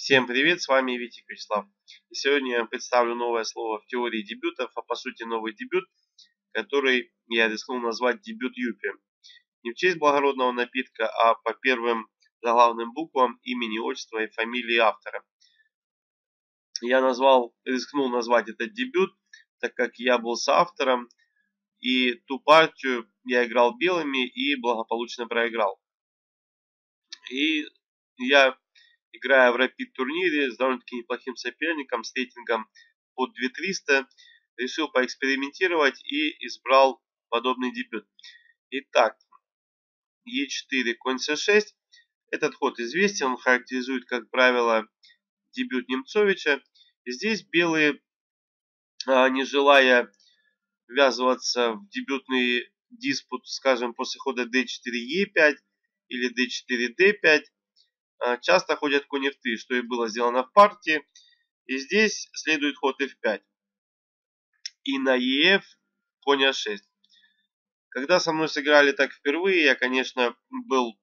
Всем привет, с вами Витик Вячеслав. И сегодня я представлю новое слово в теории дебютов, а по сути новый дебют, который я рискнул назвать дебют Юпи. Не в честь благородного напитка, а по первым заглавным буквам имени, отчества и фамилии автора. Я рискнул назвать этот дебют, так как я был соавтором, и ту партию я играл белыми и благополучно проиграл. И я, играя в Rapid турнире с довольно-таки неплохим соперником, с рейтингом под 2300, решил поэкспериментировать и избрал подобный дебют. Итак, Е4, конь С6. Этот ход известен, он характеризует, как правило, дебют Немцовича. Здесь белые, не желая ввязываться в дебютный диспут, скажем, после хода d4, e5 или d4, d5, часто ходят конь f3, что и было сделано в партии. И здесь следует ход f5. И на ef конь a6. Когда со мной сыграли так впервые, я, конечно, был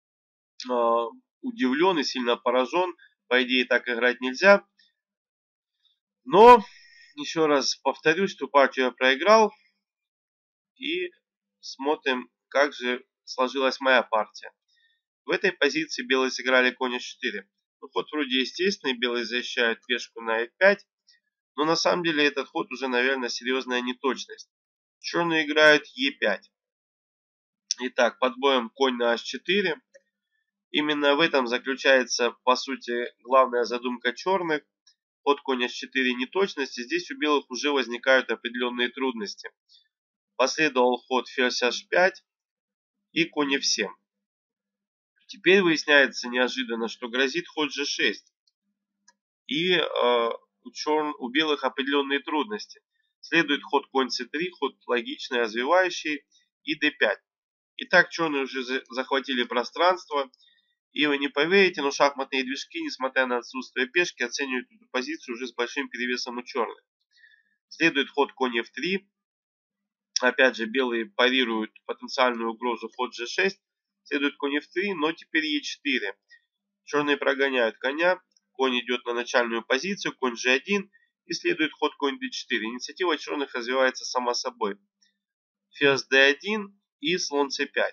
удивлен и сильно поражен. По идее, так играть нельзя. Но, еще раз повторюсь, что партию я проиграл. И смотрим, как же сложилась моя партия. В этой позиции белые сыграли конь h4. Ну, ход вроде естественный, белые защищают пешку на f5. Но на самом деле этот ход уже, наверное, серьезная неточность. Черные играют e5. Итак, под боем конь на h4. Именно в этом заключается, по сути, главная задумка черных. Под конь h4 неточности. Здесь у белых уже возникают определенные трудности. Последовал ход ферзь h5 и конь f7. Теперь выясняется неожиданно, что грозит ход g6. И у белых определенные трудности. Следует ход конь c3, ход логичный, развивающий, и d5. Итак, черные уже захватили пространство. И вы не поверите, но шахматные движки, несмотря на отсутствие пешки, оценивают эту позицию уже с большим перевесом у черных. Следует ход конь f3. Опять же, белые парируют потенциальную угрозу ход g6. Следует конь f3, но теперь e4. Черные прогоняют коня. Конь идет на начальную позицию, конь g1. И следует ход конь d4. Инициатива черных развивается сама собой. Ферзь d1 и слон c5.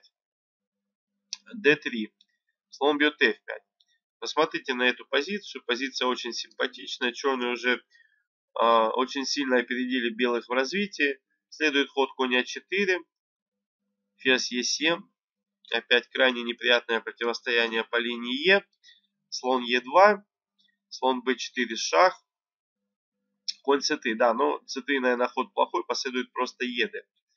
d3. Слон бьет f5. Посмотрите на эту позицию. Позиция очень симпатичная. Черные уже очень сильно опередили белых в развитии. Следует ход конь а4. Ферзь e7. Опять крайне неприятное противостояние по линии Е. Слон Е2. Слон Б4 шах. Конь С3. Да, но С3, наверное, ход плохой. Последует просто ЕД.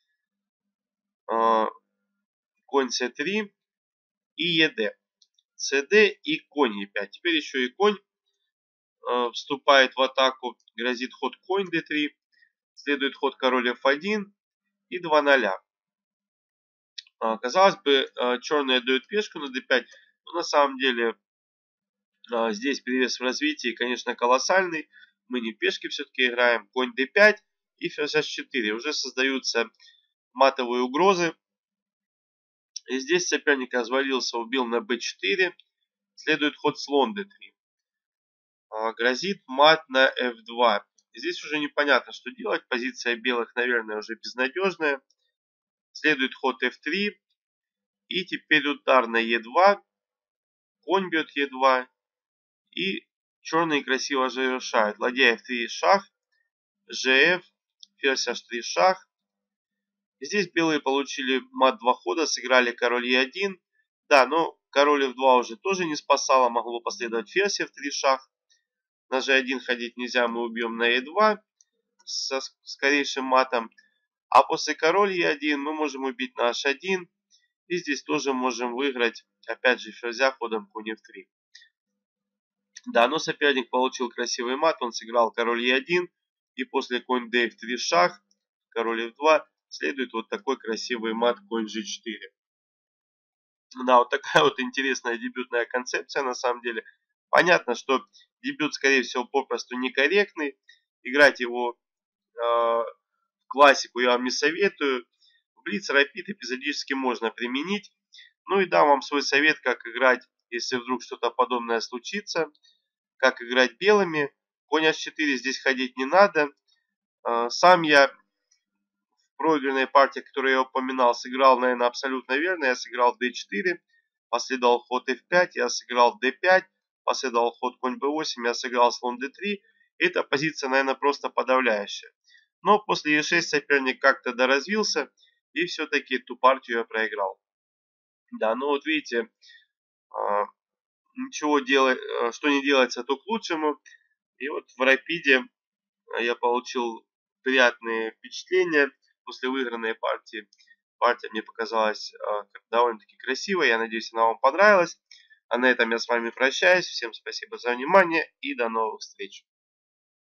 Конь С3 и ЕД. СД и конь Е5. Теперь еще и конь вступает в атаку. Грозит ход конь d3. Следует ход король f1 и 2-0. Казалось бы, черные дают пешку на d5. Но на самом деле здесь перевес в развитии, конечно, колоссальный. Мы не пешки все-таки играем. Конь d5 и ферзь h4. Уже создаются матовые угрозы. И здесь соперник развалился, убил на b4. Следует ход слон d3. Грозит мат на f2. Здесь уже непонятно, что делать. Позиция белых, наверное, уже безнадежная. Следует ход f3. И теперь удар на e2. Конь бьет e2. И черные красиво завершают. Ладья f3 шах. Gf. Ферзь h3 шах. Здесь белые получили мат 2 хода. Сыграли король e1. Да, но король f2 уже тоже не спасало. Могло последовать ферзь f3 шах. На g1 ходить нельзя. Мы убьем на e2 со скорейшим матом. А после король e1 мы можем убить на h1. И здесь тоже можем выиграть, опять же, ферзя ходом конь f3. Да, но соперник получил красивый мат. Он сыграл король e1. И после конь d f3 шах, король f2, следует вот такой красивый мат конь g4. Да, вот такая вот интересная дебютная концепция на самом деле. Понятно, что дебют, скорее всего, попросту некорректный. Играть его в классику я вам не советую. В Blitz Rapid эпизодически можно применить. Ну и дам вам свой совет, как играть, если вдруг что-то подобное случится. как играть белыми. Конь h4 здесь ходить не надо. Сам я в проигранной партии, которую я упоминал, сыграл, наверное, абсолютно верно. Я сыграл d4, последовал ход f5, я сыграл d5, последовал ход конь b8, я сыграл слон d3. Эта позиция, наверное, просто подавляющая. Но после e6 соперник как-то доразвился, и все-таки ту партию я проиграл. Да, ну вот видите, ничего делать, что не делается, то к лучшему. И вот в Рапиде я получил приятные впечатления после выигранной партии. Партия мне показалась довольно-таки красивой. Я надеюсь, она вам понравилась. А на этом я с вами прощаюсь. Всем спасибо за внимание и до новых встреч.